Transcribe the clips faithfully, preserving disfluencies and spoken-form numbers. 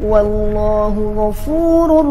Wallahu ghafurur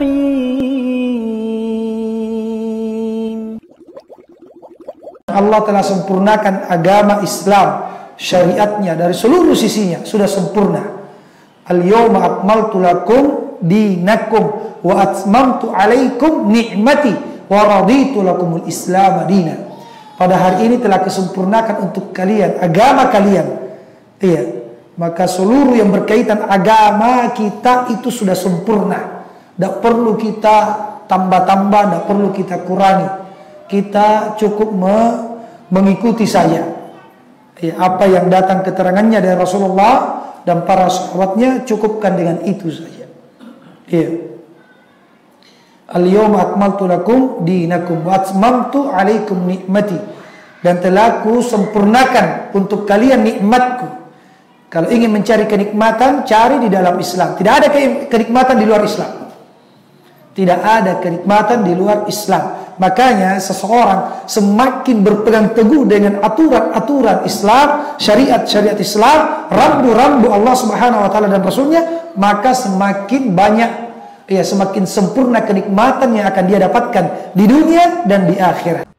rahim. Allah telah sempurnakan agama Islam, syariatnya dari seluruh sisinya sudah sempurna. Al-yawma akmaltu lakum dinakum wa atmamtu alaikum ni'mati wa raditu lakumul islam dina. Pada hari ini telah kesempurnakan untuk kalian agama kalian. Iya, maka seluruh yang berkaitan agama kita itu sudah sempurna. Tidak perlu kita tambah-tambah, tidak perlu kita kurangi. Kita cukup me mengikuti saja ya, apa yang datang keterangannya dari Rasulullah dan para sahabatnya, cukupkan dengan itu saja. Ya. Al-yawma akmaltu lakum dinakum wa atmamtu alaikum ni'mati, dan telah ku sempurnakan untuk kalian nikmatku. Kalau ingin mencari kenikmatan, cari di dalam Islam. Tidak ada kenikmatan di luar Islam. Tidak ada kenikmatan di luar Islam. Makanya seseorang semakin berpegang teguh dengan aturan-aturan Islam, syariat-syariat Islam, rambu-rambu Allah Subhanahu wa taala dan Rasulnya, maka semakin banyak, ya semakin sempurna kenikmatan yang akan dia dapatkan di dunia dan di akhirat.